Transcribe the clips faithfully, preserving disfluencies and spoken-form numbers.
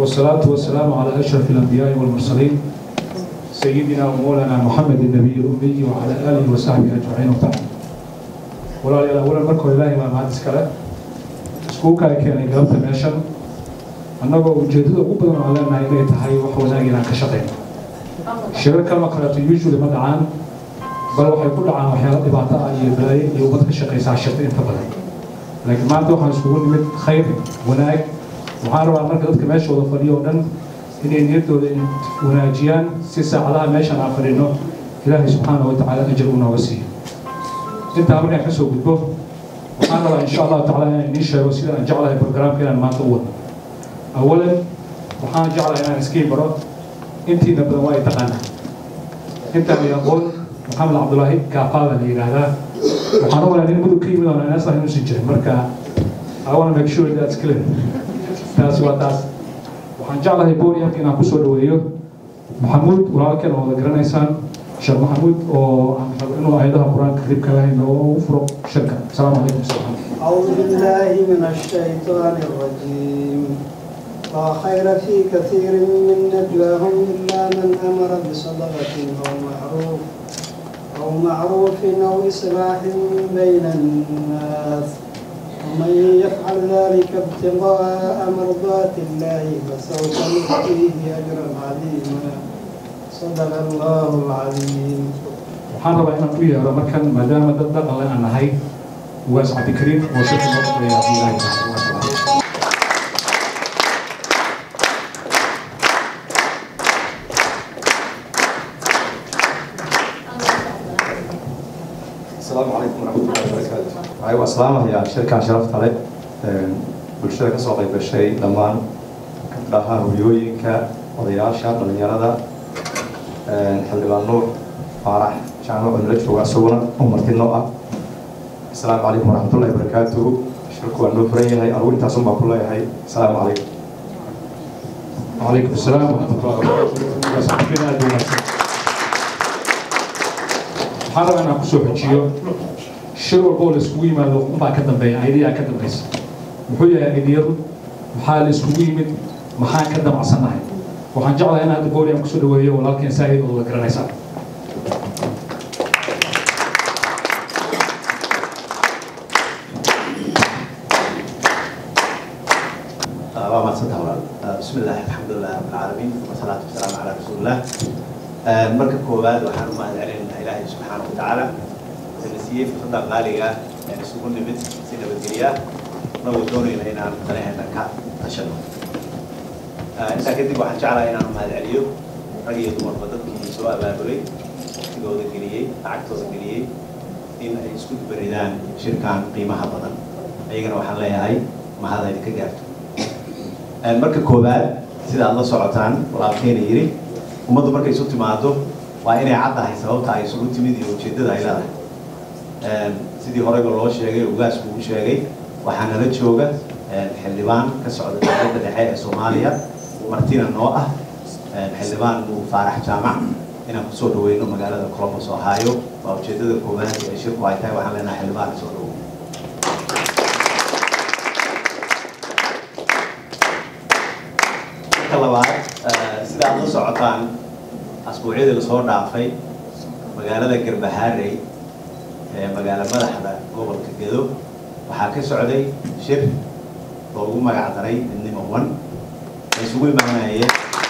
والصلاة والسلام على أشرف الأنبياء والمرسلين سيدنا ومولانا محمد النبي الأمي وعلى آله وصحبه أجمعين وبعد. ولا أولا مركو إلهي ما معد سكرة سكوكا كان يقلب تماشا أنه وجدته أبدا على ما إليه تحي وحونا إلى كشطين الشركة مقرأة يوجو لمدعان بل وحي كل عام وحيالات إبعطاء يبلاي يوبط كشقي ساعة الشرطين تبلاي لكن ما عندو حنسكوون من خير وناك وحارب على مركز كماشي وضفريه ودن إني نيرتو وناجيان سيسا على ماشي عفرينو إلهي سبحانه وتعالى أجرنا وسيه أنت أمرنا كسو قدبه وحارب إن شاء الله تعالى نيشا وسيلة أن جعلها برنامج كنا ما طول أولا وحان جعلها أنا نسكين برا أنتي نبدأ وايد تقنا أنت يقول محمد عبد الله كافال اللي هذا وحنا ولا نمدو كريم ولا ناس راح نسجل مركا أولا make sure that's clear تاس وتاس وحن جعله يبون يمكن أن أقصد وياه محمود ولكن هو ذكرنا إنسان شيخ محمود وإنه أيضا قرآن كريم كلاه إنه فرق شركة. السلام عليكم. أعوذ بالله من الشيطان الرجيم. لا خير في كثير من نجواهم إلا من أمر بصدقة أو معروف أو معروف أو إصلاح بين الناس ومن يفعل ذلك ابتغاء مرضات الله فسوف نؤتيه أجرا عظيما صدق الله العظيم. وحنا رأينا فيه هذا مكان ما دام دقق لنا نهاي واسع بكريم وشكل نصر يا الله. السلام عليكم ورحمة الله وبركاته. أيوة السلام يا شركة شرفت علي بالشركة صوتي بالشيء لما كنتها هويوينك وضياشة بالنيرة حلو النور فرح شانو نرجع وعسونا ومرتنا. السلام عليكم ورحمة الله وبركاته. شركة النور فريق هاي أروين تصمم كلها هاي. السلام عليكم. وعليكم السلام ورحمة الله وبركاته. حرام أنا كسوف أجيو شرور بولس كوي ما لو ما كدم بين عيديا كدم بس محيا عيدير محال سكوي من محا كدم عصناه وحنجعل أنا هذا بولي أم كسود وياه ولكن سعيد الله كرنا يسار. وما صدق بسم الله الحمد لله رب العالمين والصلاة والسلام على رسول الله. مركب كوباد وحنا ما نعلن إلهي سبحانه وتعالى النسيف خطة غالية يعني سكون نبت سنة بدرية نودوني لنا نتناهى نكات تشنو. إنت كده واحد شعر هنا ما نعليه رجيء دمر بدل كي سواء بابلي جودة كليه عكتوز كليه إن يسكت بردان شركان قيمة بدل أيقنا وحنا لها هاي ما هذا اللي كجرت. مركب كوباد سيد الله سبحانه ولا خير يري ومدو markay isu timaado waa inay caddahay sababta ay isugu timid iyo ujeedada ay leedahay ee sidii hore loo sheegay ugaasku uu sheegay waxaan la jooga xildhibaan ka socda dowladda dhexe ee Soomaaliya martina noo ah xildhibaan uu Faarax Jaamac inaan ku soo dhaweeyno magaalada Columbus Ohio waa ujeedada koowaad ee shirku ay tahay waxaan leenahay xildhibaan soo dhaweeyo labaad sida aad u socotaan asbuucyada la soo dhaafay magaalada Garbaharey ee magaalada madaxda gobolka Gedo waxaa ka socday shir loogu magac daray midnimo one ay isugu imaanayeen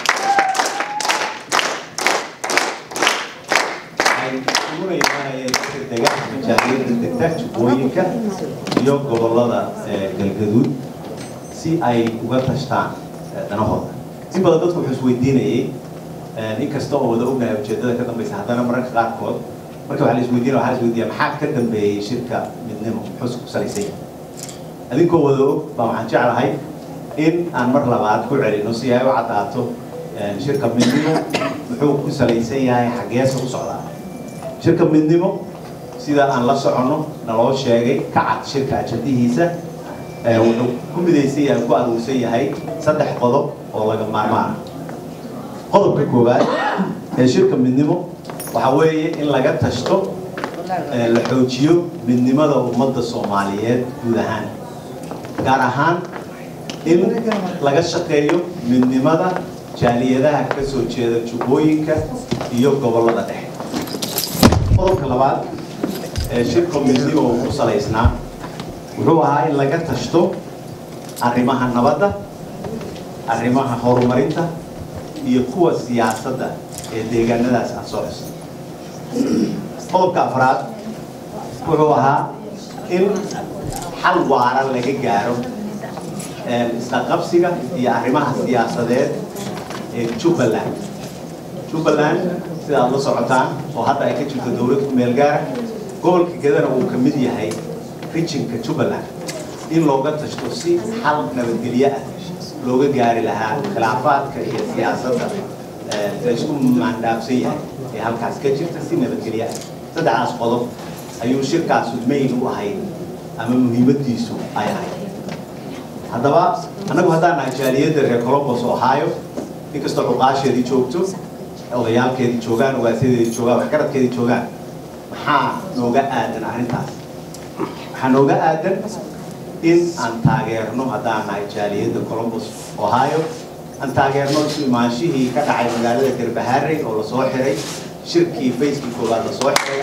ay isugu imaanayeen deegaanka majaajirda degta Jubbooyinka iyo gobolada Galgaduud si ay uga tashtaan danahooda. in badan dadku wuxuu isweydiinayay in kasta oo wada ognahay ujeedada ka dambaysa haddana mararka qaarkood marka waxa la isweydiinaya waxa la isweydiiyaa maxaa ka dambeeyay shirka midnimo xusku ku salaysan adinkoo wada og baa waxaan jeclahay in aan mar labaad ku celino si ay u cadaato shirka midnimo muxuu ku salaysan yahay xageesa u socdaa shirka midnimo sida aan la socono naloo sheegay ka cad shirka ajadihiisa wuxuu ku midaysan yahay ku aruursan yahay saddex qodob oo laga maarmaan qodobka koowaad ee shirka midnimo waxa weeye in laga tashto la xoojiyo midnimada ummadda Soomaaliyeed guud ahaan gaar ahaan in laga shaqeeyo midnimada jaaliyadaha ka soo jeeda jubbooyinka iyo gobollada dhexe. qodobka labaad ee shirka midnimo uu ku salaysnaa wuxuu ahaa in laga tashto arrimaha nabadda, arrimaha horumarinta iyo kuwa siyaasadda ee deegaanadaas aan soo xusnay. qodobka afraad wuxuu ahaa in xal waara laga gaaro isla qabsiga iyo arrimaha siyaasadeed ee Jubbaland. Jubbaland sida aad la socotaan oo hadda ay ka jirto dowlad ku meel gaar gobolka Gedo uu ka mid yahay regionka Jubbaland in looga tashto si xal nabadgelyo ah looga gaari lahaa khilaafaadka iyo siyaasadda ee isku maandaafsan yahay ee halkaas ka jirta si nabadgelyo ah. saddexdaas qodob ayuu shirkaas udmeyn u ahay ama muhiimadiisu ay ahay. haddaba annagu haddaan nahay jaaliyadda reer Columbus Ohio inkastoo cuqaasheedii joogto odayaalkeedii joogaan ugaasyadeedii joogaan waxgaradkeedii joogaan maxaa nooga aadan arrintaas? waxaa nooga aadan in aan taageerno haddaan nahay jaaliyadda Columbus Ohio aan taageerno isu imaanshihii ka dhacay magaalada Garbaharey oo lasoo xiray shirkii Facebook koowaad lasoo xiray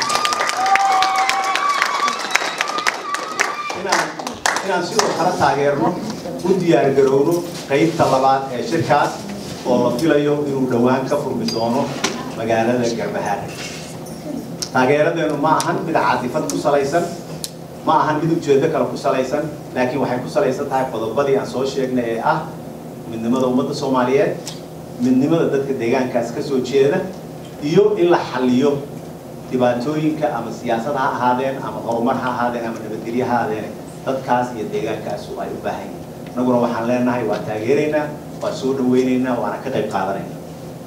inaan sidoo kale taageerno u diyaar garowno qaybta labaad ee shirkaas oo la filayo inuu dhawaan ka furmi doono magaalada Garbaharey. taageeradeenu ma ahan mid caadifad ku salaysan, ma ahan mid ujeedo kale ku salaysan, laakiin waxay ku salaysan tahay qodobadii aan soo sheegnay ee ah midnimada ummadda Soomaaliyeed, midnimada dadka deegaankaas ka soo jeeda iyo in la xalliyo dhibaatooyinka ama siyaasad ha ahaadeen ama horumar ha ahaadeen ama nabadgelyo ha ahaadeen dadkaas iyo deegaankaas ay u baahan yihiin. annaguna waxaan leenahay waa taageeraynaa, waa soo dhaweynaynaa, waana ka qayb qaadanaynaa.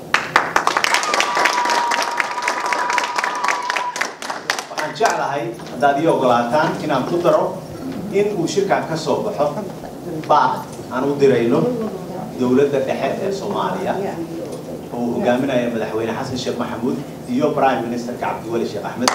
waxaan jeclahay haddaad ii ogolaataan inaan ku daro in uu shirkaan ka soo baxo baaq aan u dirayno dowladda dhexe ee Soomaaliya oo uu hogaaminayo madaxweyne Xasan Sheekh Maxamuud iyo Prime Minister Cabdiweli Sheekh Axmed.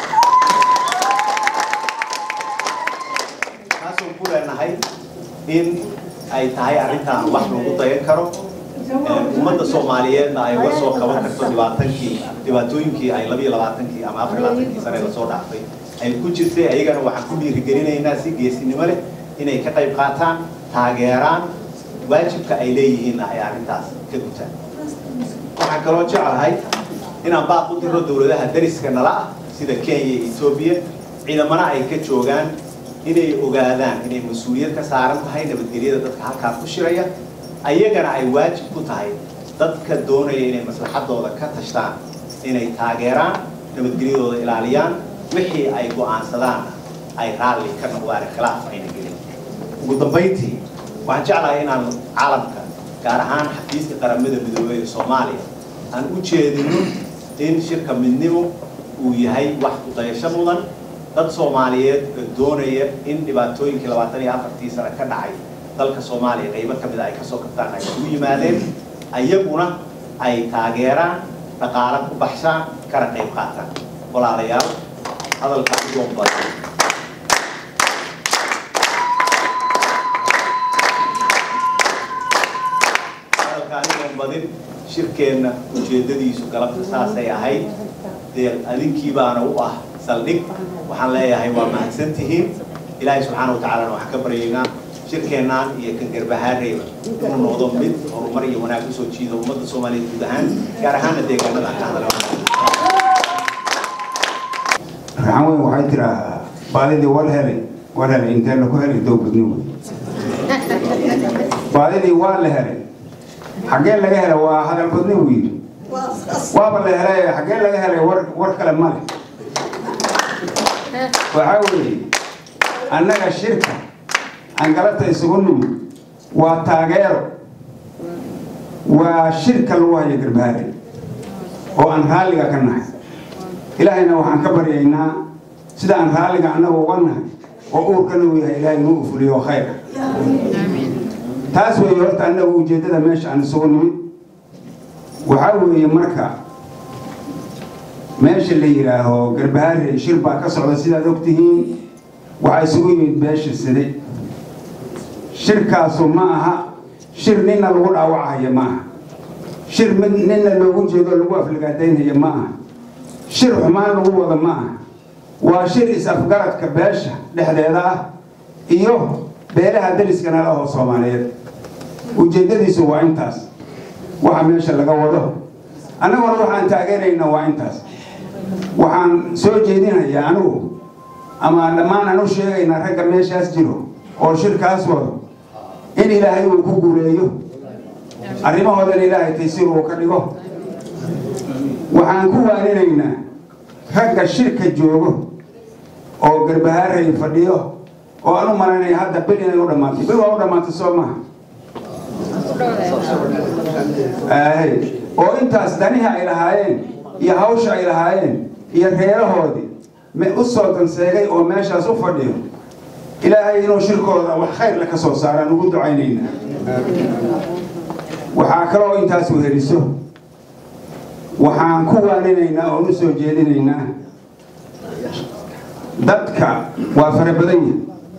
kaasoo ku leenahay in ay tahay arrintan wax lagu dayan karo ummadda Soomaaliyeedna ay uga soo qaban karto dhibaatankii dhibaatooyinkii ay laba iyo labaatankii ama afar iyo labaatankii sane la soo dhaafay ay ku jirtay. ayagana waxaan ku dhiirigelinaynaa si geesinimo leh inay ka qayb qaataan, taageeraan, waajibka ay leeyihiinna ay arrintaas ka gutaan. waxaan kaloo jeclahay inaan baaq u diro dowladaha dariska nala ah sida Kenya iyo Ethiopia ciidamana ay ka joogaan inay ogaadaan inay mas'uuliyad ka saaran tahay nabadgelyada dadka halkaas ku shiraya, ayagana ay waajib ku tahay dadka doonaya inay maslaxadooda ka tashtaan inay taageeraan, nabadgelyadooda ilaaliyaan, wixii ay go'aansadaan ay raalli ka noqdaan khilaaf ayna gelin. ugu dambeyntii waxaan jeclahay inaan caalamka gaar ahaan xafiiska qaramada midoobay ee Soomaaliya aan u jeedino in shirka midnimo uu yahay wax ku dayasho mudan. dad Soomaaliyeed oo doonaya in dhibaatooyinkii labaatan iyo afartii sano ka dhacay dalka Soomaaliya qaybo ka mid ah ay ka soo kabtaan ay ugu yimaadeen, ayaguna ay taageeraan, dhaqaale ku baxshaan, kana qayb qaataan. walaalayaal hadalka ugu badan hadalka ugu badan shirkeenna ujeedadiisu galabta saasay ahayd. dee adinkii baana u ah saldhig. waxaan leeyahay waa mahadsantihiin. ilaahay subxaanahu wa tacaala waxaan ka baryaynaa shirkeennan iyo kan Garbaharey inuu noqdo mid horumar iyo wanaag u soo jiido ummadda Soomaaliyeed guud ahaan, gaar ahaanna deegaanada aan ka hadalno. raxan weyn waxay tiraa baadidii war helay war helay intee la ku helay dowladnimo. baadidii waa la helay xaggee laga helay waa hadal badni uu yidhi. waaba la helay xaggee laga helay war war kale ma leh. waxaa weeye annaga shirka aan galabta isugu nimid waa taageero, waa shirka lagu hayo Garbaharey oo aan raalliga ka nahay. ilaahayna waxaan ka baryaynaa sida aan raalliga annaga uga nahay oo uurkana uu yahay ilaahay inuu fuliyo khayr. taas weeye horta annaga ujeeddada meesha aan isugu nimid. waxaa weeye marka meesha la yidhaaho Garbaharey shir baa ka socda sidaad ogtihiin. waxaa isugu yimid beesha side shirkaasu ma aha shir ninna lagu dhaawacaya ma aha shir ninna loogu jeedo lagu aflagaadaynaya ma aha shir xumaan lagu wada ma aha waa shir is-afgaradka beesha dhexdeeda ah iyo beelaha dariskana la oo Soomaaliyeed ujeedadiisu waa intaas waxa meesha laga wado annaguna waxaan taageeraynaa waa intaas waxaan soo jeedinayaa anigu ama dhammaan aanu sheegaynaa ragga meeshaas jiro oo shirkaas wado in ilaahay uu ku guuleeyo arrimahoodan ilaahay taysiir uu ka dhigo waxaan ku waaninaynaa ragga shirka joogo oo Garbaharey fadhiyo oo aanu maranay hadda bil inay u dhamaatay bil waa u dhamaatay Soomaa ay oo intaas daniha ay lahaayeen iyo hawsha ay lahaayeen iyo reerahoodii ma u soo danseegay oo meeshaas u fadhiyo ilaahay inuu shirkooda wax khayr la ka soo saaraan ugu ducaynayna waxaa kaloo intaas u heliso waxaan ku waaninaynaa oo u soo jeedinaynaa dadka waa fara badan yahay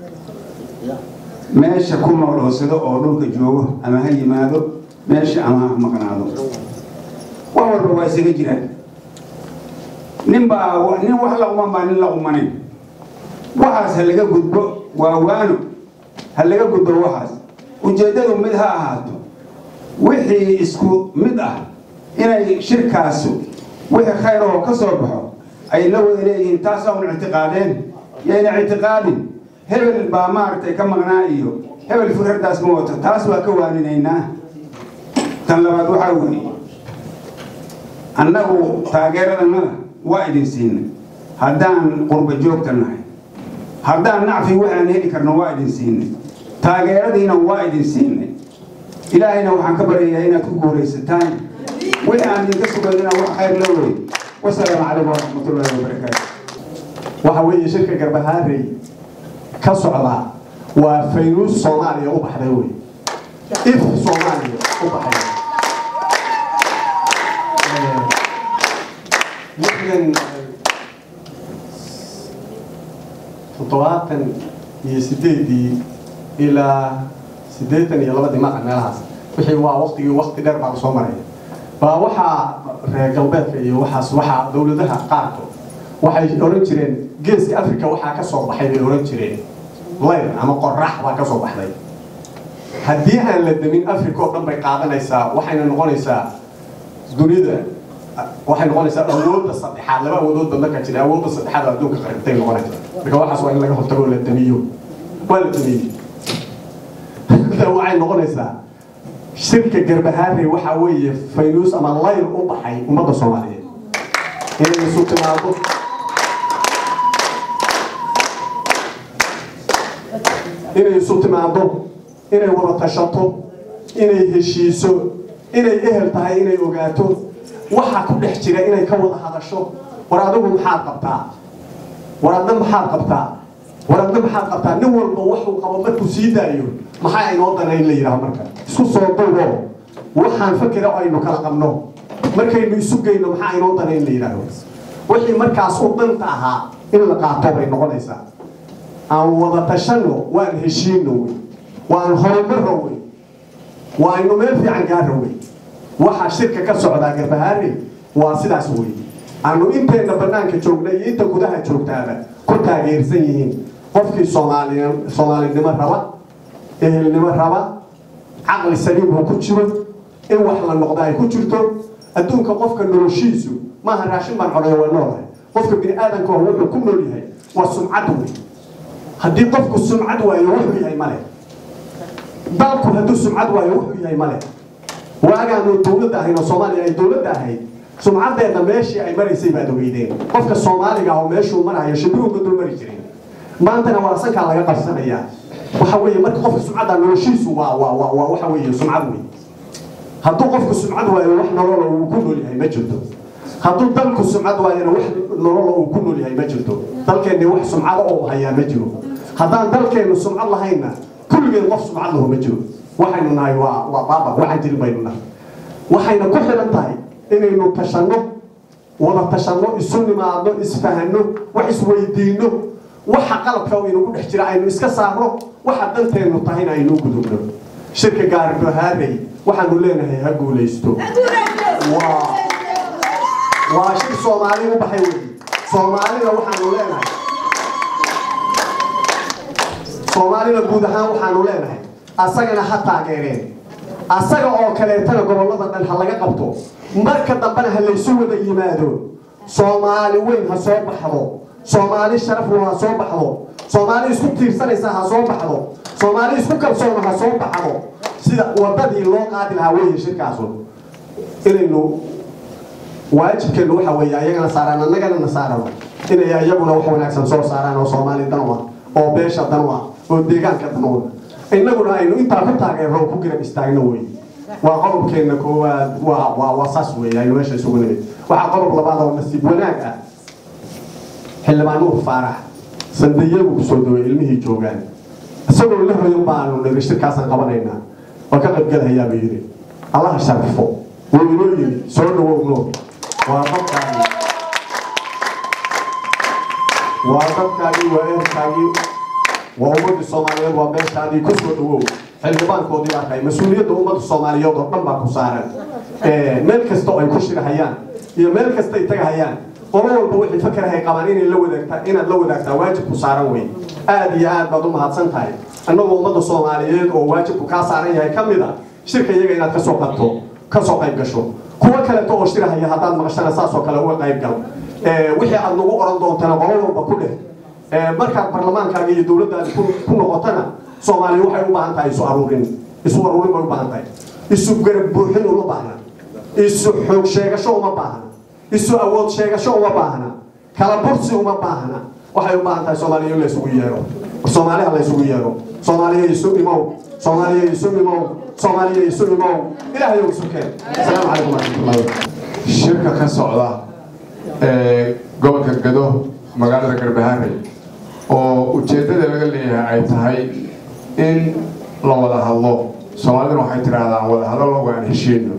meesha ku nool sida oo dhulka joogo ama ha yimaado meesha ama ha maqnaado wax walba waa isaga jiraan nin baa nin wax la uma baa nin la umanin waxaas laga gudbo waa waano ha laga gudbo waxaas ujeedadu mid ha ahaato wixii isku mid ah inay shirkaasu wixii khayr oo ka soo baxo ay la wada leeyihiin taas oo ictiqaadeen yeena ictiqaadin hebel baa maartay ka maqnaa iyo hebel fikradaas ma wato taas waa ka waaninaynaa tan labaad waxa weeye annagu taageeradana waa idin siinay haddaan qurba joogtanahay haddaan nacfi waxaan heli karno waa idin siinay taageeradiina waa idin siinay ilaahayna waxaan ka baryayaa inaad ku guulaysataan wixii aan idinka sugaynina wax khayr la weey wasalaamu calaykum waraxmatullaahi wabarakaatu waxa weeye shirka Garbaharey ka socda waa Faynuus Soomaaliya u baxday weey if Soomaaliya u baxday lixdan toddobaatan iyo sideedii ilaa sideetan iyo laba dimaaq meelahaas wixii waa waqtigii waqti dheer baa soo maray baa waxa reer galbeedka iyo waxaas waxa dawladaha qaarkood waxay oran jireen geeska Afrika waxa ka soo baxay bay oran jireen layl ama qorrax baa ka soo baxday haddii aan la damin Afrika oo dhan bay qaadanaysaa waxayna noqonaysaa dunida waxay noqonaysaa awoodda saddexaad laba awoodood baa markaa jira awoodda saddexaad adduunka qaribtay noqonaysaa marka waxaas waa in laga hortago la damiyo waa la damiyo waxay noqonaysaa shirka Garbaharey waxa weeye Faynuus ama layl u baxay ummadda Soomaaliyeed inay isu timaado inay isu timaado inay wada tashato inay heshiiso inay ehel tahay inay ogaato waxa ku dhex jira inay ka wada hadasho war adigu maxaad qabtaa war adigu maxaad qabtaa war adigu maxaad qabtaa nin walba wuxuu qabo markuu sii daayo maxaa inoo danayn la yiraahdo marka isku soo duubo waxaan fakira aynu kala qabno markaynu isu geyno maxaa inoo danayn la yiraahdo wixii markaas u danta ahaa in la qaato bay noqonaysaa aan wada tashano waan heshiino waan horumaro wey waaynu meel fiican gaaro wey waxa shirka ka socda Garbaharey waa sidaas wey aanu inteena banaanka joognay inta gudaha joogtaaba ku taageersan yihiin qofkii Soomaaliya Soomaalinimo raba ehelnimo raba aqli saliim oo ku jiro in wax la noqdo ay ku jirto adduunka qofka noloshiisu ma aha raashin baan cunay waa noolahay qofka bini aadanka wuxuu ku nool yahay waa sumcad wey haddii qofku sumcad waayo wuxuu yahay male dalku hadduu sumcad waayo wuxuu yahay male waagaanu dawladda ahayn oo Soomaaliya ay dawladda ahayd sumcadeeda meeshii ay maraysay baad ogeydeen qofka Soomaaliga oo meeshuu marayo shibiru ka dul mari jiray maantana waa sanka laga qabsanaya waxa weeye marka qofka sumcada noloshiisu waa waa waa waxa weeye sumcad weey hadduu qofku sumcad waayo wax nolol uu ku nool yahay ma jirto hadduu dalku sumcad waayo wax nolol uu ku nool yahay ma jirto dalkeena wax sumcad oo haya ma jiro haddaan dalkeenu sumcad lahayna kulligeen qof sumcad lahu ma jiro waxaynu nahay waa waa baaba waxaan jirin baynu nahay waxayna ku xiran tahay inaynu tashano wada tashano isu nimaadno isfahano wax isweydiino waxa qalabka oo inuu dhex jira aynu iska saaro waxa danteenu tahayna aynu gudubno shirka Garbaharey waxaanu leenahay ha guuleysto waa waa shir Soomaali u baxay weey Soomaalida waxaanu leenahay Soomaalida guud ahaan waxaanu leenahay asagana ha taageereen asaga oo kale tan gobolada dhan ha laga qabto marka dambana ha la isu wada yimaado Soomaali weyn ha soo baxdo Soomaali sharaf leh ha soo baxdo Soomaali isku tiirsanaysa ha soo baxdo Soomaali isku kalsoon ha soo baxdo sida wadadii loo qaadi lahaa weey shirkaas inaynu waajibkeenu waxa weeye ayagana saaraan annagana saaraan inay ayaguna wax wanaagsan soo saaraan oo Soomaali danwa oo beesha danwa oo deegaanka danwa inaguna aynu inta ku taageero ku garab istaagno weey waa qodobkeena koowaad waa waa wasaas weey aynu meesha isugu nimid waxa qodob labaad oo nasiib wanaag ah xildhibaano faarax sandayagu ku soo dhaweey ilmihii joogaan isagoo la hoyo baanu niri shirkaasan qabanayna oo ka qayb galaya baa yiri Allah sharfo wuu inoo yiri soo dhawow waa dadkaagi waa dadkaagi waa ehelkaagi waa ummadda Soomaaliyeed waa beeshaadii ku soo dhawow xildhibaankoodii arkay mas'uuliyadda ummadda Soomaaliyeed oo dhan baa ku saaran ee meel kasta oo ay ku shirahayaan iyo meel kasta ay tagayaan qolo walba wixii fakar hay qabaan inay la wadaagta inaad la wadaagtaa waajib ku saaran weey aad iyo aad baad u mahadsan tahay annagoo ummadda Soomaaliyeed oo waajibku ka saaran yahay kamida shirka iyaga inaad ka soo qabto ka soo qayb gasho kuwa kale oo shirahaya hadaan maqashana saas oo kale uga qayb gal ee wixii aad nagu oran doontana qolo walba ku dheh ee marka baarlamaankaaga iyo dawladda ku noqotana Soomaaliya waxay u baahan tahay isu aruurin isu aruurin bay u baahan tahay isu garab buuxin uma baahna isu xoog sheegasho uma baahna isu awood sheegasho uma baahna kala bursi uma baahna waxay u baahan tahay Soomaaliya la isugu yeero Soomaaliya la isugu yeero Soomaaliya isu imow Soomaaliya isu imow Soomaaliya isu imow ilaahay uu sukeen assalaamu calaykum warahmatullahi wabarakatuh shirka ka socda ee gobolka Gado magaalada Garbaharey oo ujeedada laga leeyahay ay tahay in la wada hadlo Soomaalida waxay tirahdaan wada hadalo waan heshiino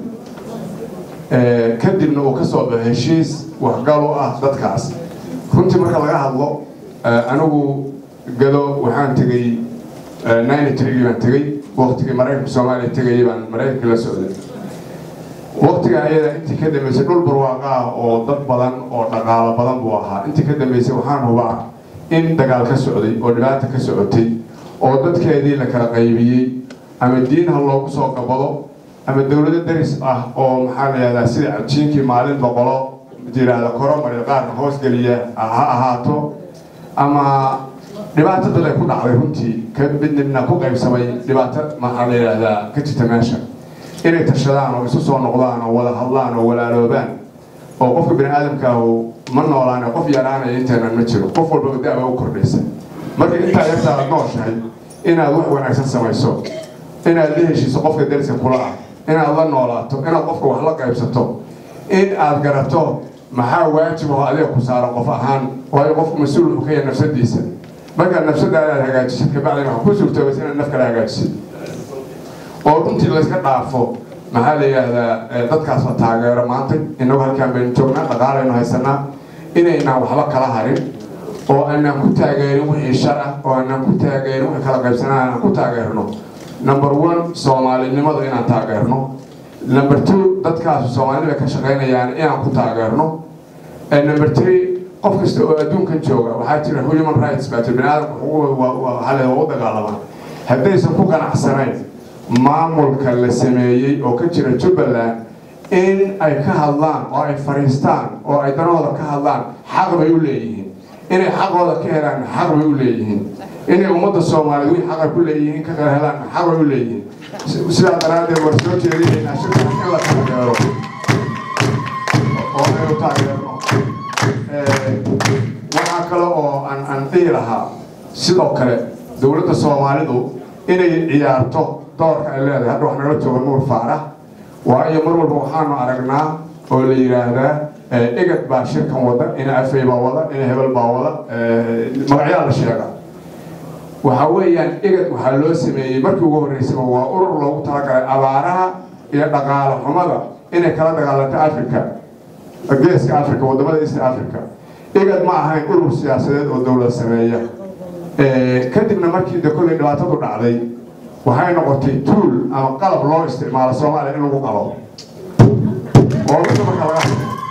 ee kadibna uu ka soo baxay heshiis wax gal u ah dadkaas runtii marka laga hadlo anigu Gado waxaan tagay ninety-three baan tagay waqtigii Mareykanka Soomaaliya tagay baan Mareykanka la socday waqtiga ayada intii ka dambeysay dhul barwaaqo ah oo dad badan oo dhaqaale badan buu ahaa intii ka dambeysay waxaan hubaa in dagaal ka socday oo dhibaato ka socotay oo dadkeedii la kala qaybiyay ama diin ha loogu soo qabado ama dawladda daris ah oo maxaa la yiraahdaa sida cabjiinkii maalin boqolo jiraada koromar qaar hoos galiya ha ahaato ama dhibaato dad ay ku dhacday runtii ka midna ku qaybsamay dhibaato maxaa la yiraahdaa ka jirta meesha inay tashadaan oo isu soo noqdaan oo wada hadlaan oo walaaloobaan oo qofka bini aadamka uu ma noolaan qof yaraanay intaan ma jiro qof walba daawa u kordhaysa marka inta yarta aad nooshahay inaad wax wanaagsan samayso inaad la heshiiso qofka dariska kula ah inaad la noolaato inaad qofka wax la qaybsato in aad garato maxaa waajib oo adiga ku saaran qof ahaan waayo qofku mas'uul u ka yahay nafsadiisa marka nafsadaada aad hagaajisid ka bacdi waxa ku suurtoobaysa inaad naf kale hagaajisid oo runtii la iska dhaafo maxaa la yiraahdaa dadkaas la taageero maanta inagu halkaan baynu joognaa dhaqaalaynu haysanaa inaynaan waxba kala harin oo aanaan ku taageerin wixii shar ah oo aanaan ku taageerin wixii kala qaybsanaa aanaan ku taageerno number one Soomaalinimada inaan taageerno number two dadkaas Soomaalida ka shaqeynayaan inaan ku taageerno and number three qof kasta oo adduunkan jooga waxaa jira human rights baa bini'aadamku xuquuqdooda waxa la wada dagaalamaa haddaysan ku ganacsanayn maamulka la sameeyay oo ka jira Jubbaland in ay ka hadlaan oo ay fariistaan oo ay danooda ka hadlaan xaq bay u leeyihiin inay xaqooda ka helaan xaq bay u leeyihiin inay ummadda Soomaaliyeed wixii xaq ku leeyihiin ka helaan xaq bay u leeyihiin sidaa daraaddeed war soo jeedinayna shirka in la taageero oo ay u taageerno waxaa kale oo aan aan dhihi lahaa sidoo kale dawladda Soomaalidu inay ciyaarto doorka ay leedahay hadda wax nala jooga Nuur Faarax waayo mar walba waxaanu aragnaa oo la yiraahdaa igad baa shirkan wada ina afay baa wada ina hebel baa wada magacyada la sheega waxa weeyaan igad waxa loo sameeyay markii ugu horeysay waa urur loogu talagalay abaaraha iyo dhaqaale xumada inay kala dagaalanto Afrika geeska Afrika wadamada East Africa igad ma ahayn urur siyaasadeed oo dowlad sameeya kadibna markii de kolley dhibaatadu dhacday waxay noqotay tuul ama qalab loo isticmaalo soomaaliya in lagu qalo oo marka laga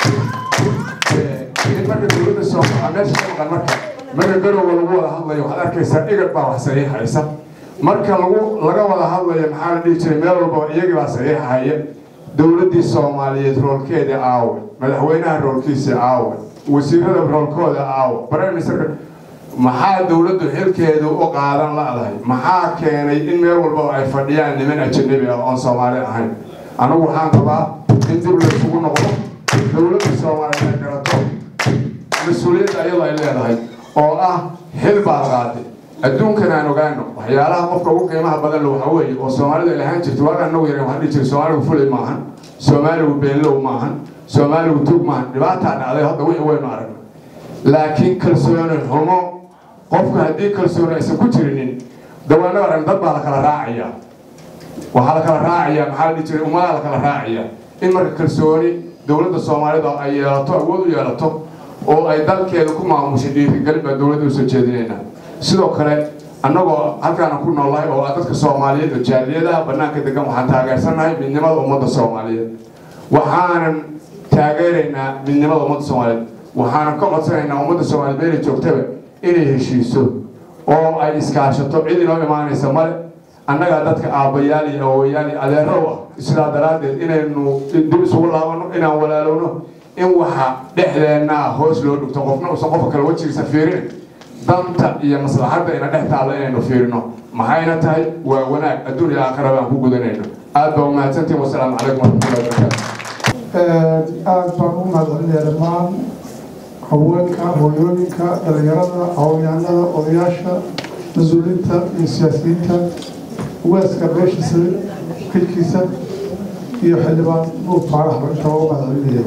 in marka dowladda soomaaliya meesha ka maqan marka marka garowga lagu wada hadlayo waxaad arkaysaa igad baa wax saxiixaysa marka lagu laga wada hadlayo maxaa la dhihi jiray meel walba iyagii baa saxiixahaya dowladdii soomaaliyeed roolkeeda aawe madaxweynaha roolkiisa aawe wasiirada roolkooda aawe prime ministerka maxaa dowladdu xilkeedu u qaadan la'dahay maxaa keenay in meel walba ay fadhiyaan niman ajnabi ah oon soomaali ahayn anigu waxaan qabaa in dib la isugu noqdo dowladda soomaaliyeed ay garato mas-uuliyadda iyadoo ay leedahay oo ah xil baad qaaday adduunkan aan ogaano waxyaalaha qofka ugu qiimaha badan waxa weeye oo soomaalida ay lahaan jirto waagaan nagu yaray waxaan dhihi jiray soomaaligu fulay maahan soomaaligu beenlow maahan soomaaligu tug maahan dhibaataa dhacday hadda wixii waynu aragna laakiin kalsooni xumo qofku haddii kalsooni aysan ku jirinin dawaano arag dad baa la kala raacaya waxaa la kala raacaya maxaa la dhihi jiray ummadaa la kala raacaya in marka kalsooni dowladda soomaalida ay yeelato awood u yeelato oo ay dalkeeda ku maamushay dhiirigelin baa dowladda usoo jeedinaynaa sidoo kale annagoo halkaana ku noolahay oo dadka soomaaliyeed oo jaaliyadaha bannaanka degan waxaan taageersanahay midnimada ummadda soomaaliyeed waxaanan taageeraynaa midnimada ummadda soomaaliyeed waxaanan ka codsanaynaa ummadda soomaaliyeed meelay joogtaba inay heshiiso oo ay iskaashato cid inoo imaanaysa male annagaa dadka aabbayaal iyo awowayaal iyo adeero u ah sidaa daraaddeed inaynu dib isugu laabano inaan walaalowno in waxa dhexdeenna hoos loo dhigto qofna uusan qofka kale wejigiisa fiirinin danta iyo maslaxadda ina dhex taalla inaynu fiirino maxayna tahay waa wanaag adduun iyo aakhira baan ku gudanayno aad baa umahadsantiin wasalaamu calaykum waraxmatullahi wabarakaatu aad baan u mahadcelinayaa dhammaan haweenka hooyooyinka dhalinyarada haweenada odayaasha mas-uuliyiinta iyo siyaasiyiinta ugaaska beeshiisa xilkiisa iyo xildhibaan nuur faarax intaba u mahadcelinaya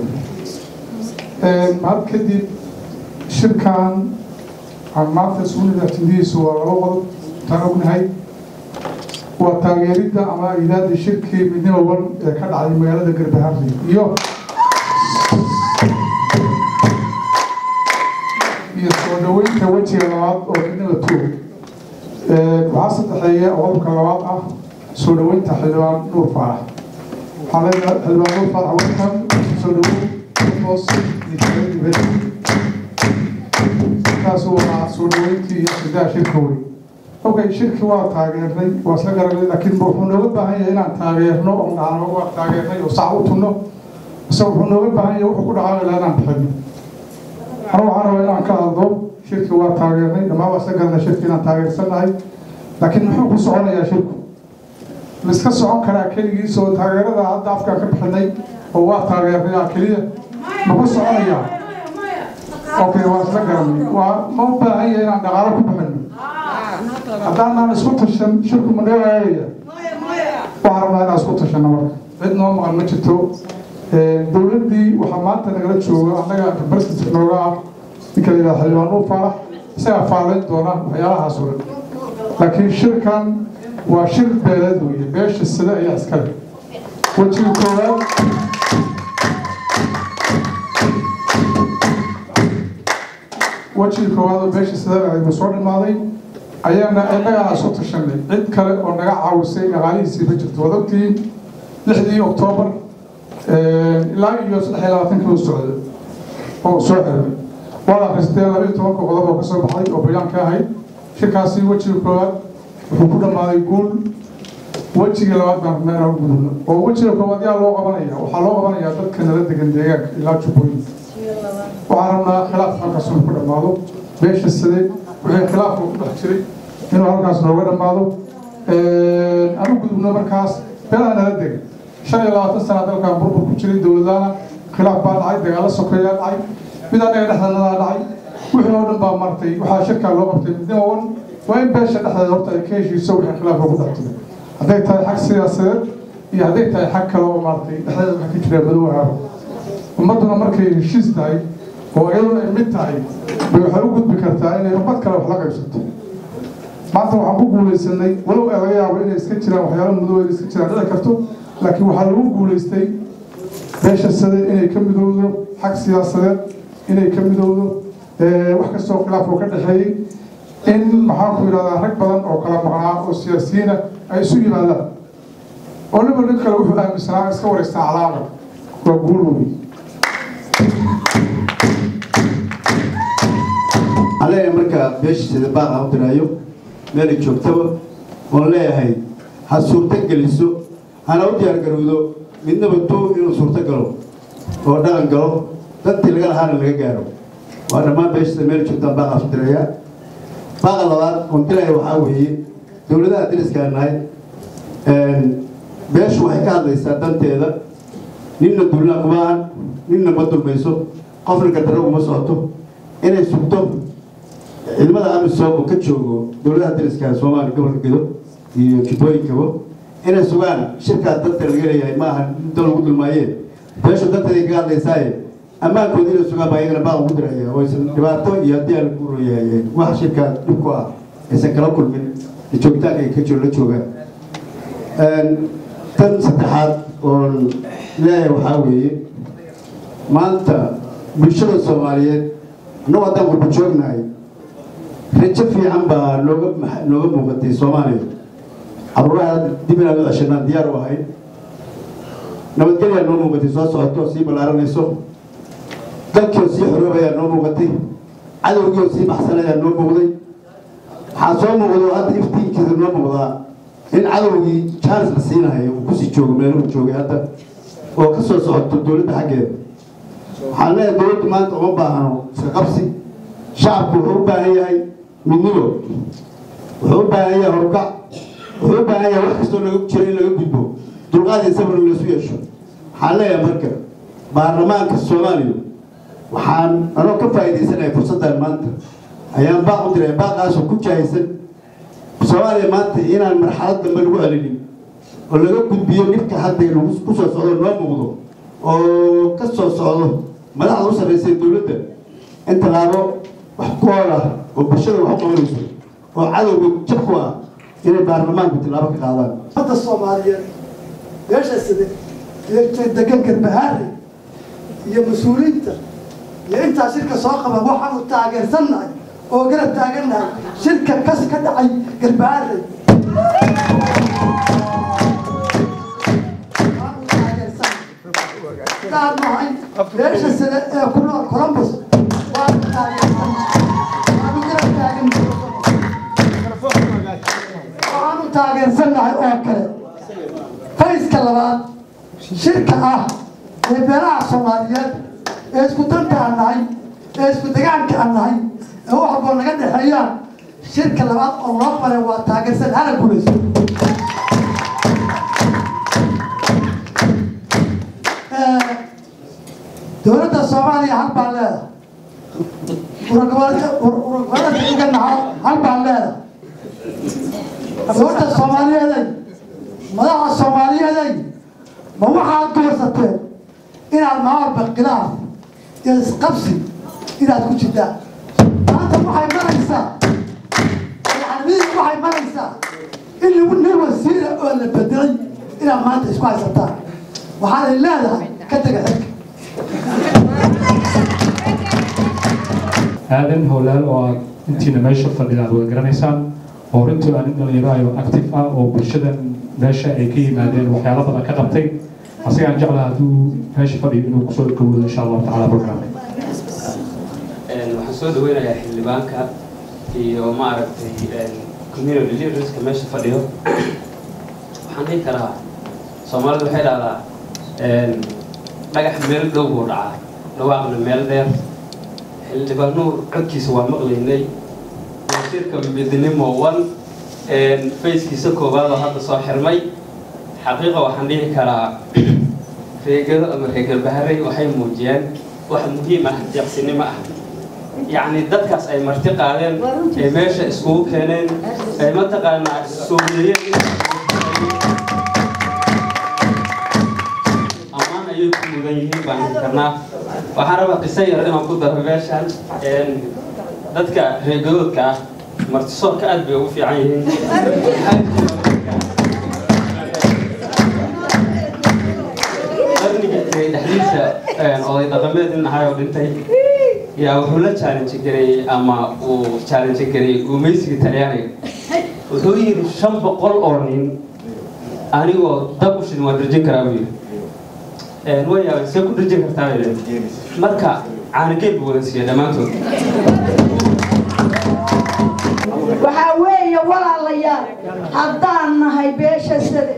mahad kadib shirkan maanta suunida actividiisu waa laba qodob taan ognahay waa taageeridda ama ilaadii shirkii midnimo wan ee ka dhacday magaalada garbaharri iyo iyo soo dhaweynta wejiga labaad oo midnimo tuug waxaa saddexeeya qodobka labaad ah soo dhaweynta xildhibaan nuur faarax waxaa leedahay xildhibaan nuur faarax welkan soo dhaweyn hoos iyo taageeridda taasuu waa soo dhaweyntii iyo sidaa shirka weyn okay shirki waa taageernay waa isla garanay laakiin wuxuu nooga baahan yahay inaan taageerno oo dhacno waa taageernay oo sax u tunno ise wuxuu nooga baahan yahay wuxuu ku dhaqaaqi lahaa inaan bixino anu waxaan rabaa inaan ka hadlo shirki waa taageernay dhammaan waa isla garanay shirki inaan taageersanahay laakiin muxuu ku soconayaa shirku ma iska socon karaa keligiis oo taageerada hadda afkaa ka bixinay oo waa taageernay keliya ma ku soconayaa okay waa isla garanay waa ma u baahan yahay inaan dhaqaalo ku bixino haddaanaan isku tashan shirku ma naga waayaya waxaan rabnaa inaan isku tashanno marka cid noo maqan ma jirto dowladdii waxaa maanta nagala jooga annaga representative nooga ah ninka la yidhaha xildhibaan nuur faarax isagaa faalayn doona waxyaalahaas oo dhan laakiin shirkan waa shir beeleed weeye beesha sida ayaa iskale wejiga koowaad wejiga koowaad oo beesha sida aynu soo dhamaaday ayaana innagaa isu tashanay cid kale oo naga caawisay dhaqaalihiisii ma jirto waad ogtihiin lixdii oktoobar ilaa iyo saddex iyo labaatankii u socda oo soo xirmay waad akhristeen laba iyo tobanka qodob oo ka soo baxday oo bayaan ka ahayd shirkaasi wejiga koowaad wuxuu ku dhammaaday guul wejiga labaad baan rabnaa inaan gudubno oo wejiga koowaad yaa loo qabanaya waxaa loo qabanayaa dadka nala degan deegaanka ilaa jubbooyin waxaan rabnaa khilaaf halkaas inuu ku dhammaado beesha side wixii khilaafka ku dhex jiray inuu halkaas nooga dhammaado anu gudubno markaas beelaha nala degan shan iyo labaatan sana dalkan burbur ku jiray dowladana khilaaf baa dhacay dagaalo sokeeyaa dhacay mid annaga dhexdeedadaa dhacay wixii oo dhan baa martay waxaa shirkaa loo qabtay midnimo wan waa in beesha dhexdeeda horta ay ka heshiiso wixii khilaafka ku dhex jiray hadday tahay xag siyaasadeed iyo hadday tahay xag kale oo maartay dhexdeeda waxa ka jira madow ahaaro ummadduna markay heshiis tahay oo iyaduna ay mid tahay bay waxay u gudbi kartaa inay ummad kale wax la qaybsato maanta waxaan ku guulaysanay walow ee laga yaabo inay iska jiraan waxyaalo madow ay iska jiraan dhici karto laakiin waxaa lagu guulaystay beesha sade inay ka midowdo xag siyaasadeed inay ka midowdo wax kastoo khilaaf oo ka dhexeeyey in maxaan ku yidhahdaa rag badan oo kala maqnaa oo siyaasiyiina ay isu yimaadaan oo niba nin kale wuxuu aaminsanaa iska wareystaa calaaqa waa guul wey عليه مركا بيش سيدبان أو ترايو مالك شوكتوا ولا هاي هالصورة جلسوا أنا ودي أرجعوا من نبتو إنه صورة جلو وده جلو تتلقى هذا اللي جارو وأنا ما بيش مالك شوكتوا بقى أو ترايا بقى لوان كنت رايح وحاوي دولة أدرس كان هاي بيش وحكي هذا يستدان تيلا نين الدولة كمان نين نبتو بيسو قفل كترو مسواتو إنه سبتو ilmada amisom oo ka joogo dawladda dariska Soomaaliya gobolka Gedo iyo Kibooyinkaba inay sugaan shirka dadka laga leeyahay ma aha inta lagu dulmaayay beesha dadka ay ka hadlaysay amaankooda inay sugaan baa iyagana baa ugu diraya oo aysan dhibaato iyo diyaar ku rooyay wax shirka dhibku ah aysan kala kulmin joogitaanka ay ka jiro la joogaan een tan saddexaad oo leeyahay waxa weeye maanta bulshada Soomaaliyeed anoo wadan ku joognaay رجع في عم بلوجا لوجا مقتدي سومالي عبرها دبنا عشان ديار واحد نبتكلم عن نوم مقتدي سواء سواء توسي بالعرب نسوا ذاك يوسي حروبه يا نوم مقتدي عدو يوسي محسنة يا نوم مقتدي حاسوم مقتدي هذا يفتين كذا نوم مقتدي إن عدو يشارس السينة هي وكسي جوج منهم جوج هذا وكسر سواء الدولة حقه حنا الدولة ما تقوم بها سقفسي شعب وحبه هي منو وحبه هي هرقع وحبه هي وحكستو لغو جيرين لغو غدبو دulqaad sabir la soo yeesho xalaya marka baarlamaanka Soomaaliya waxaan anoo ka faa'iideysanahay fursadan maanta ayaan baa u diray baaqaas ku jahaysan Soomaaliya maanta inaan marxalad dambe lagu celinin oo laga gudbiyo nifka hadda lagu ku soo socdo noo muuqdo oo ka soo socdo madaxda u sareysay dawladda inta laabo wax ku hora oo bulshada wax u qabanayso oo cadawga jabku ah inay baarlamaanku tilaabo ka qaadaan hadda Soomaaliyeed yeesha sida deegaan Garbahaare iyo mas'uuliyiinta iyo inta shirka soo qaba waxaan u taageersanahay oo garab taaganahay shirka kas ka dhacay Garbahaare taamahay yeesha sida ee ku nool Columbus waa taageersanahay waxaan u taageersanahay oo kale fayska labaad shirka ah ee beelaha Soomaaliyeed ee isku danta nahay ee isku deegaanka nahay ee wax walba naga dhaxeeyaan shirka labaad oo loo baray waa taageersan hala guuleyso ee dowladda Soomaaliya hal baa leedahay ururka ururka igana hal baa leedahay dowladda Soomaaliyeed madaxa Soomaaliyeed ma waxaad doorsateen inaad maarba khilaaf iyo isqabsi inaad ku jirtaan maanta waxay maraysaa yani waxay maraysaa in lagu nin wasiir oo la bedelay inaad maanta isku haysataan waxaad leedahay ka taga xilka aadan howlaal oo intiina meesha fadhidaad wada garanaysaan oo runtii aan dhalinyaro active ah oo bulshadan meesha ay ka yimaadeen waxyaalo badan ka qabtay asigaan jeclahay hadduu meesha fadhiyo inuu kusoo dhawoodo insha allahu tacaala programka waxaan soo dhaweynayaa xildhibaanka iyo maaragtay community leaderska meesha fadhiyo waxaan dhihi karaa Soomaalidu waxay dhahdaa dhagax meel dhow buu dhacaa dhawaaqna meel dheer xildhibaan nuur codkiisa waa maqlaynay shirka midnimo one fayskiisa koobaad oo hadda soo xirmay xaqiiqa waxaan dhihi karaa reegada ama reer Garbahaare waxay muujiyeen wax muhiim ah jaqsinimo ah يعني dadkaas ay marti qaadeen ee meesha isku keeneen ay ma taqaanaa Soomaaliyeed amaan ay ku mudan yihiin baan karnaa waxaan rabaa qisay yar inaan ku daro meeshan een dadka reegoodka ah marti soo ka aad bay ugu fiican yihiin dadniga dhexdiisa een oo ay dhaqameed in ahayo dhintay yaa wuxuu la challenge gareeyay ama uu challenge gareeyay gumaysiga Talyaaniga wuxuu yiri shan boqol oo nin anigoo dab u shidin waan dirjin karaa buu yiri ee way ay ku dirjin kartaa marka caanigeen buu wada siiyay dhamaantood waxa weeye walaalayaal haddaan nahay beesha sida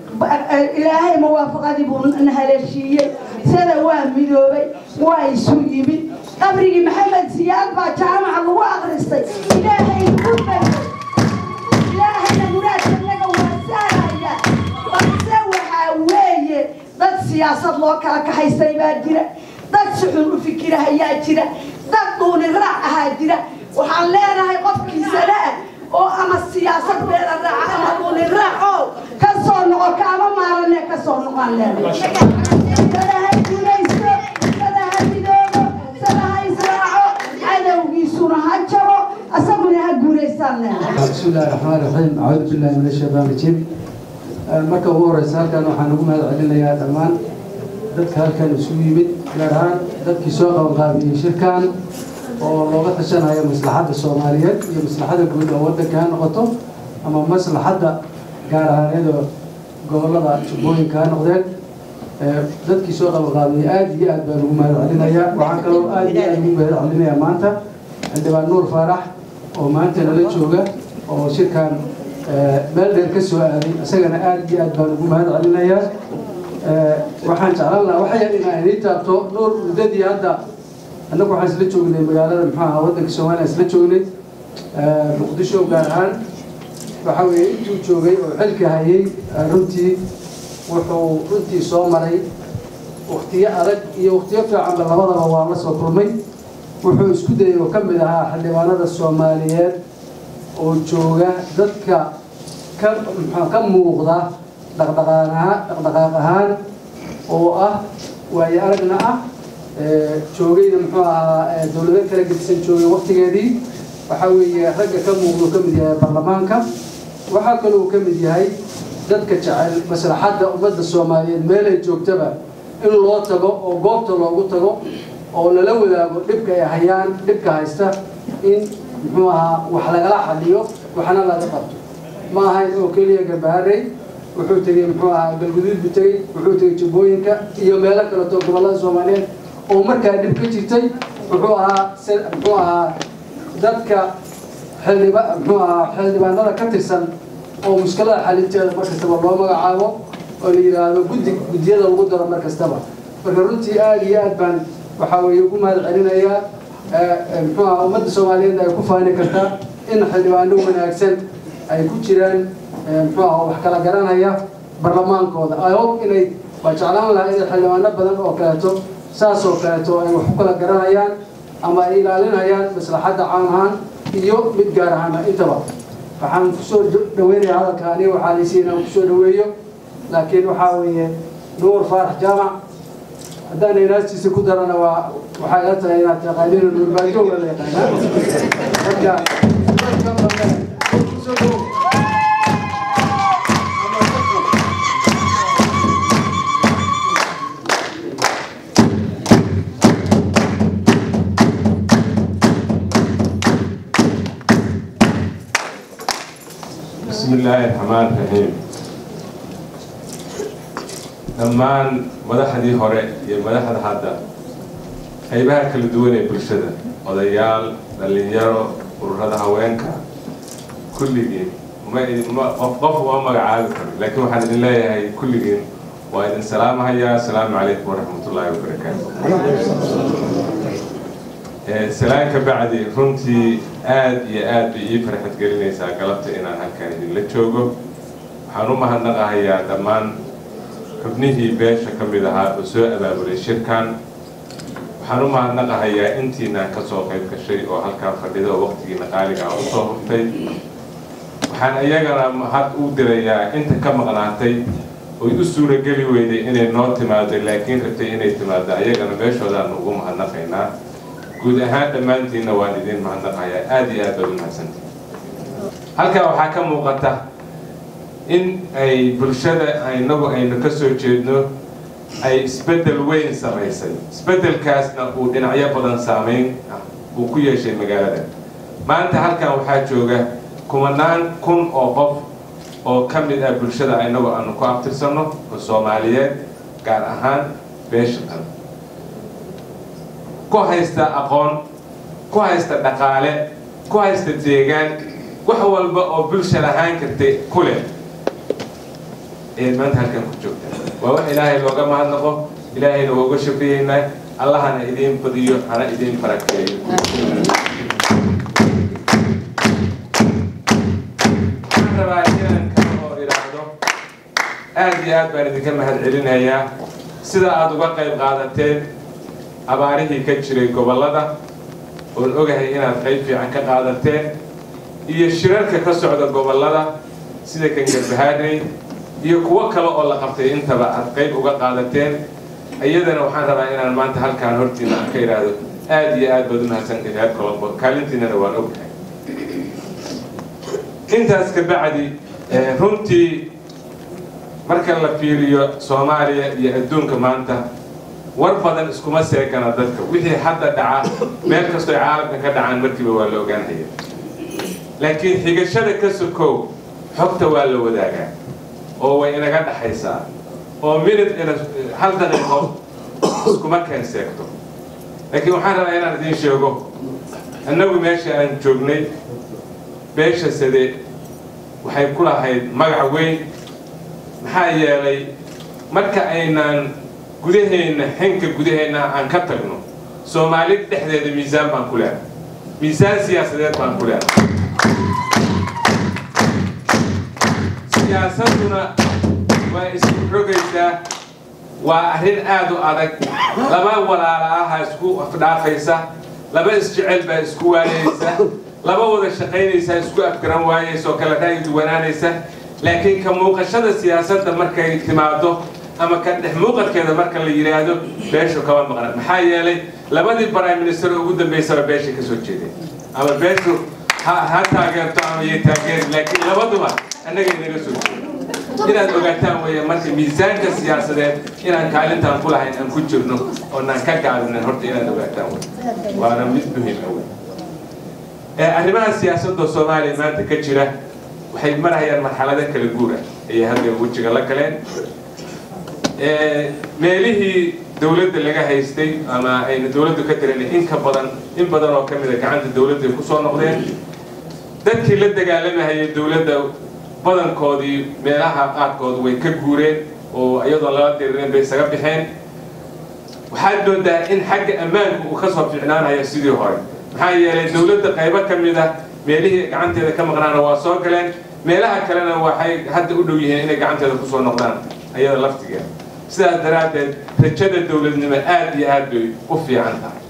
ilaahay muwaafaqadii buu na haleeshiyay sida waa midoobay waa isu yimid qabrigii maxamed siyaad baa jaamaca lagu aqristay ilaahay ugu baryay ilaahayna muraadkanaga waa saaraya balse waxaa weeye dad siyaasad loo kala kaxaystay baa jira dad si xun u fikirahayaa jira dad duuni raac ahaa jira waxaan leenahay qofkiisa leh oo ama siyaasad beela raaca ama duuni raac oo ka soo noqo kaama maaranee ka soo noqon leenahay sadahay guulaysto sadahay midoobo sadahay israaco cadowgiisuna ha jabo asaguna ha guulaystaan leenahay bismillahi raxmaani raxiim acuudu billahi min ashaytaani rajiim marka ugu horeysa halkan waxaan ugu mahad celinayaa dhammaan dadka halkan isugu yimid gaar ahaan dadkii soo qabanqaabiyey shirkan oo looga tashanayo maslaxadda Soomaaliyeed iyo maslaxadda guud ee waddanka ha noqoto ama maslaxadda gaar ahaaneed oo gobolada Jubbooyinka ha noqdeen dadkii soo qabanqaabiyey aad iyo aad baan ugu mahad celinayaa waxaan kaloo aad iyo aad ugu mahad celinayaa maanta xildhibaan Nuur Faarax oo maanta nala jooga oo shirkan meel dheer ka soo aaday isagana aad iyo aad baan ugu mahad celinayaa waxaan jeclaan lahaa waxa yar inaan idin taabto Nuur muddadii hadda annagu waxaan isla joognay magaalada maxaa waddanka Soomaaliya isla joognay Muqdisho gaar ahaan waxa weeye intuu joogay oo xilka hayay runtii wuxuu runtii soo maray waqtiyo adag iyo waqtiyo fiican labadaba waa la soo kulmay wuxuu isku dayay oo ka mid ahaa xildhibaanada Soomaaliyeed oo jooga dadka ka ka muuqda dhaqdhaqaaqaha dhaqdhaqaaq ahaan oo ah waayo aragna ah joogayna muxuu ahaa dawlado kala gedisan joogay waqtigeedii waxa weeye ragga ka muuqdo ka mid yahay baarlamaanka waxa kale uu ka mid yahay dadka jecel maslaxadda ummadda Soomaaliyeed meel ay joogtaba in loo tago oo goobta loogu tago oo lala wadaago dhibka ay hayaan dhibka haysta in muxuu ahaa wax lagala xaliyo waxna laga qabto ma ahayn oo kaliya Garbaharey wuxuu tagay muxuu ahaa Galguduud buu tagay wuxuu tagay Jubbooyinka iyo meelo kale oo gobolada Soomaaliyeed oo markaa dhib ka jirtay wuxuu ahaa muxuu ahaa dadka xildhibaan muxuu ahaa xildhibaanada ka tirsan oo mushkilada xalinteeda markastaba loo magacaabo oo la yiraahdo guddi guddiyada lagu daro markastaba marka runtii aad iyo aad baan waxa weeye ugu mahad celinayaa muxuu ahaa ummadda Soomaaliyeed ay ku faani kartaa in xildhibaano wanaagsan ay ku jiraan muxuu ahaa wax kala garanaya barlamaankooda I hope inay waa jeclaan lahaa in xildhibaano badan oo kaleeto saas oo kaleeto ay wax kala garanayaan ama ay ilaalinayaan maslaxadda caam ahaan iyo mid gaar ahaan intaba waxaan ku soo dhaweynayaa hadalkaani waxaa la siinaa ku soo dhaweeyo laakiin waxa weeye Nuur Faarax Jaamac haddaan inaastiisa ku darana waa waxay la tahay inaad taqaaniin Nuur Baajo wala yaqaanaa marka بسم الله الرحمن الرحيم دمان مدحدي هوري يا مدحد حدا قيبها كل دوله بلشده odayaal dhalinyaro ururada haweenka kulligeen ma qof qof waa magacaabi karo laakiin waxaan idin leeyahay kulligeen waa idin salaamahayaa assalaamu calaykum waraxmatullaahi wabarakaatuh سلام كبعدي رنتي آد يا آد بيجي فرحة قلنا إذا قلبت إن أنا كان اللي تشوجو حنوم هالنقا هي دمان ابنه بيش كم بذها بسوء باب الشركان حنوم هالنقا هي أنتي نكسوق كشيء أو هالكان فديده وقت نقالك أو صوفتي وحن أيجنا هات أودريا أنت كم قناتي ويدسوا رجلي ويدي إن النوت ماذا لكن رتي إن اعتماد أيجنا بيش ولا نقوم هالنقينا guud ahaan dhammaantiinna waan idin mahadnaqayaa aad iyo aad baad u mahadsantihiin halkaa waxaa ka muuqata in ay bulshada inagu aynu ka soo jeedno ay isbeddel weyn samaysay isbeddelkaasna uu dhinacyo badan saameyn ah uu ku yeeshay magaalada maanta halkan waxaa jooga kumanaan kun oo qof oo ka mid ah bulshada inagoo aanu ku abtirsanno oo Soomaaliyeed gaar ahaan beesha tan ku haysta aqoon ku haysta dhaqaale ku haysta deegaan wax walba oo bulshada ahaan kartay ku leh ee maanta halkan ku joogta waa wax ilaahay looga mahadnaqo ilaahayna uga shukriyeynaa allahana idin badiyo hana idin barakeeyo aad iyo aad baan idinka mahad celinayaa sida aad uga qayb qaadateen abaarihii ka jiray gobollada oon ogahay inaad qayb fiican ka qaadateen iyo shirarka ka socda gobollada sida kan Garbaharey iyo kuwo kale oo la qabtay intaba aad qayb uga qaadateen iyadana waxaan rabaa inaan maanta halkaan hortiina ka iraado aad iyo aad baad u mahadsantahay reer Colombo kaalintiina waan ognahay intaas ka bacdi runtii marka la fiiriyo Soomaaliya iyo adduunka maanta war badan iskuma seekana dadka wixii hadda dhaca meel kasta oo caalamka ka dhacaan markiiba waa la ogaanaya laakiin xigashada ka sokow xogta waa la wadaagaa oo way inaga dhaxaysaa oo minute ila hal daqiiqo iskuma keen seegto laakiin waxaan rabaa inaan idin sheego annagu meesha aan joognay beesha sade waxay ku lahayd magac weyn maxaa yeelay marka aynaan gudaheena xinka gudaheena aan ka tagno Soomaaliya dhexdeeda miisaan baan ku leenahay miisaan siyaasadeed baan ku leenahay siyaasaduna waa isku rogaysaa waa arrin aad u adag laba walaala ah isku afdhaafaysa laba isjecel baa isku waanaysa laba wada shaqaynaysa isku afgaran waayaysa oo kala dhaay duwanaanaysa laakiin ka muuqashada siyaasadda markay timaado ama ka dhex muuqadkeeda marka la yiraahdo beeshu kaba maqan maxaa yeelay labadii prime minister ugu dambeysay beesha ka soo jeeday ama beeshu ha taageerto ama ay taageer laakiin labaduba annaga inaga soo jeedo inaad ogaataan weeye marka miisaanka siyaasadeed inaan kaalintaan ku lahayn aan ku jirno oo aan ka gaabinin horta inaad ogaataan waana mid muhiim ah ee arrimaha siyaasadda Soomaaliya maanta ka jira waxay marayaan marxalado kala guur ah ee hadda wajiga la galeen ee meelihii dawladda laga haystay ama ay dawladdu ka tireen in ka badan in badan oo kamid ah gacanta dawladda ku soo noqdeen dadkii la dagaalamay dawladda badankoodii meelaha qaadkood way ka guureen oo iyadoo la dirin bay isaga bixeen waxaad doodaa in xagga ammaanka uu ka soo fiicnaanayo sidii hore maxaa yeelay dawladda qaybo kamid ah meelihii gacanteeda ka maqnaana waa soo galeen meelaha kalena waxay hadda u dhow yihiin inay gacanteeda ku soo noqdaan ayada laftigeeda sidaas daraadeed rajada dawladnimo aad iyo aad bay u fiican tahay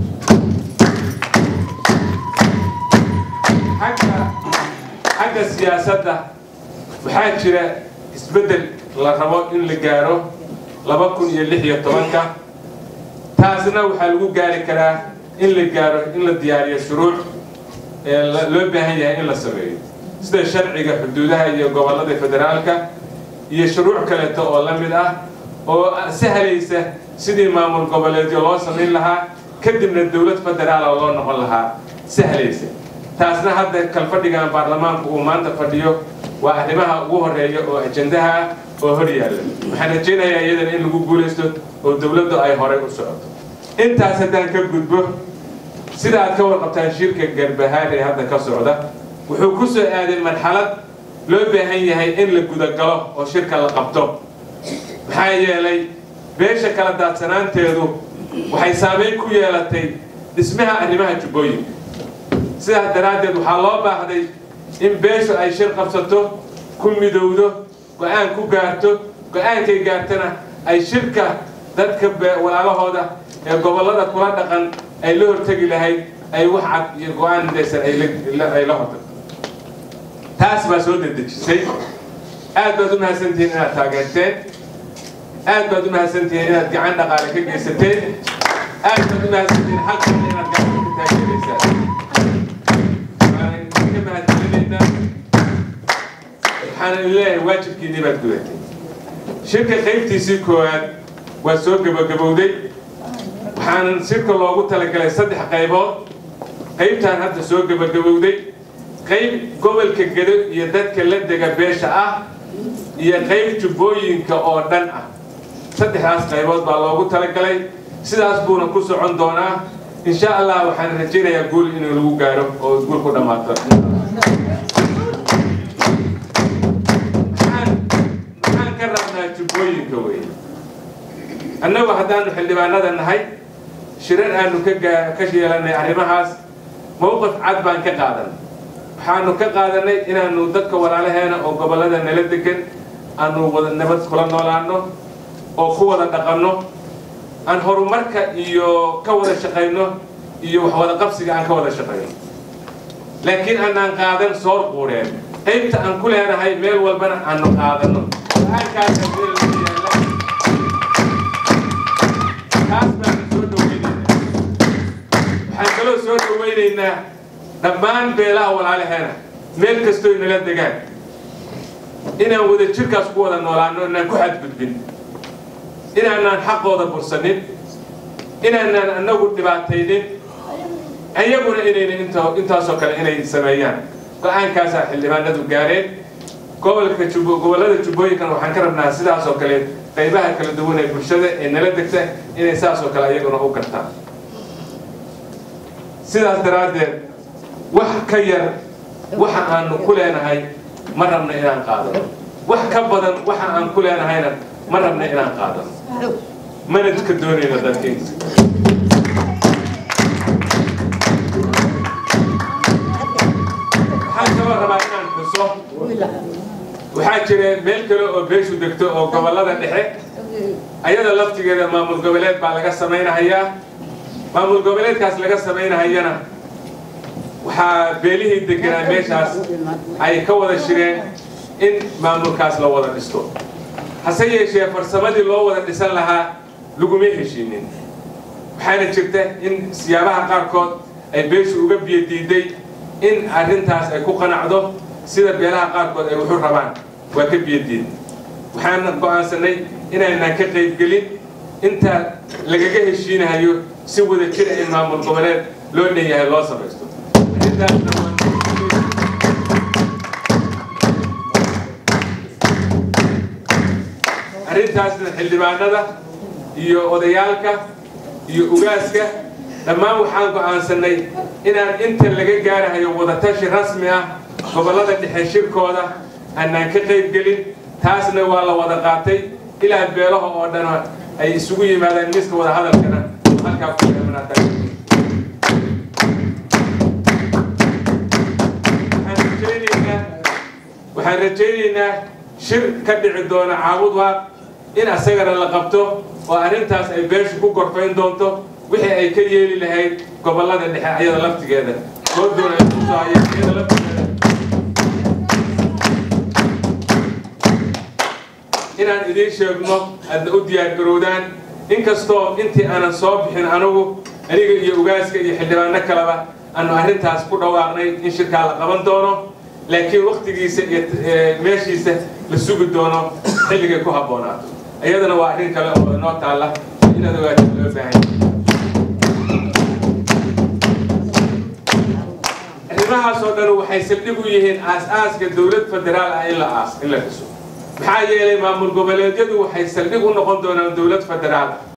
xagga xagga siyaasadda waxaa jira isbeddel la rabo in la gaaro laba kun iyo lix iyo tobanka taasna waxaa lagu gaari karaa in la gaaro in la diyaariyo shuruuc loo baahan yahay in la sameeyo sida sharciga xuduudaha iyo gobollada federaalka iyo shuruuc kale oo la mid ah oo sahlaysa sidii maamul goboleedyo loo sameyn lahaa kadibna dawlad federaal loo noqon lahaa sahlaysa taasna hadda kal fadhigan baarlamaanku uu maanta fadhiyo waa arrimaha ugu horeeya oo ajendaha oo hor yaalla waxaan rajaynayaa iyadan in lagu guulaysto oo dawladdu ay hore u socoto intaas haddaan ka gudbo sida aad ka warqabtaan shirka Garbaharey hadda ka socda wuxuu ku soo aaday marxalad loo baahan yahay in la gudagalo oo shirka la qabto maxaa yeelay beesha kala daadsanaanteedu waxay saameyn ku yeelatay dhismaha arrimaha jubbooyinka sidaas daraadeed waxaa loo baahday in beeshu ay shir qabsato ku midowdo go'aan ku gaarto go'aankay gaartana ay shirka dadka walaalahooda ee gobollada kula dhaqan ay la hortagi lahayd ay wax cad iyo go'aan midaysan ay la hortagto taas baa soo dedejisay aad baad u mahadsantihiin inaad taageerteen aad baad u mahadsantihiin inaad gacan dhaqaale ka geysateen aad baad u mahadsantihiin xalkan inaad gacan ka taageeraysaan waxaan ka mahadcelinaynaa waxaan leeyahay waajibkiinii baad gudatay shirka qaybtiisii koowaad وسوق جبودي وحنا نسيرك الله قلت لك على صدق قيبات قيبتها هذا سوق جبودي قيب قبل كجد يدك كلد جبيش آه يا قيب تبوين كأردن آه صدق هاس قيبات بالله قلت لك على سيداس بونا كوسو عندنا إن شاء الله وحنا رجينا يقول إنه لو قارب أو تقول كنا ما تر حن كررنا تبوين كوي أنا وحدان حلبان هذا النهاي شرر أنه كجا كشيء لنا عرمهاس موقف عدبان كقادن حانو كقادن إن أنه دك ولا لهنا أو قبل هذا نلدكن أنه نبت كلنا ولا أنه أو خوة دقنه أن هرمرك يو كودا شقينه يو حودا قبسي عن كودا شقينه لكن أنا قادن صور قورين قيمت أن كل أنا هاي ميل والبنا أنه قادنه هاي كانت تقول لي كاسب سود ويني حنقول سود ويني إن دمان بلا ولا على هنا ميل كستوي نلاد دجاج إنا وده شركة سقوطا نولانو إن كحد بدبين إن أنا نحقق هذا برسنين إن أنا نقول دبعتين أن يقول إني أنت أنت سكر إني سمايان فأنا كاسح اللي ما ندو جارين قبل كتشوفوا قبل هذا تشوفوا كانوا حنكر الناس سيدا سكرين قيبها كل دونه برشة إن لدكته إني ساس سكر يقولون هو كرتا سيدا درادة وح كير وح أن كل أنا هاي مرة من إيران قادر وح كبدا وح أن كل أنا هاي مرة من إيران قادر ما نتكدوني لذلك حاجة مرة ما كان بصوت وحاجة ملكه أو بيش ودكتور أو قبل هذا الحين أيضا لفت كذا ما من قبلات بعد قصة مين هيا ما من قبلات كاس لقصة مين هيانا وحبيله الدكتور ميشاس أي كود الشرين إن ما من كاس لو وضع الستور حسيا شيء فرسمدي لو وضع الإنسان لها لقميه شينين وحين شفته إن سيابها قاركود أي بيش وقبل يديدي إن أرنتاس أي كوكنا عضو سيدا بيلاها قاركود أي وحور ربان وكب يدين وحين قوان سنة إن أنا كقيب قليل أنت لقاقه الشيء هايو سوى ذا كده إمام القبلات لون هي الله سبحانه أرنتاس اللي بعدنا يو أوديالك يو أوجاسك لما وحنا قوان سنة إن أنت اللي جاره هايو وضعتش رسمية قبل هذا الحشير كودا أن كقيب قليل تاسنا والله وضعاتي إلى بيله أردنا أي سوي ماذا الناس ولا هذا الكلام هل كافي من هذا حنرجينا وحنرجينا شر كبع الدون عاودها إن أسير اللي قبته وأنت أي بيش كوكر فين دونته وحي أي كيالي لهاي قبل هذا اللي حيا لفت كذا قدونا يصاير كذا لفت إن أنا إذا شغلنا أن أودي الجرودان إن كستو أنت أنا صاب حين أنو أنا يوجاسك يحلبان نكلبه أنه أهرنت هسقط واقني إن شركة قبل دونه لكن وقت جيس ماشي س للسوق دونه حلقة كوها بونات أيضا واحدين كلام نوت الله إن هذا واحد بعين ما صدر وحيسبلوا يهين أساس كدولة فدرال إلا أس إلا كسو maxaa yeelay maamul goboleedyadu waxay saldhig u noqon doonaan dawlad federaal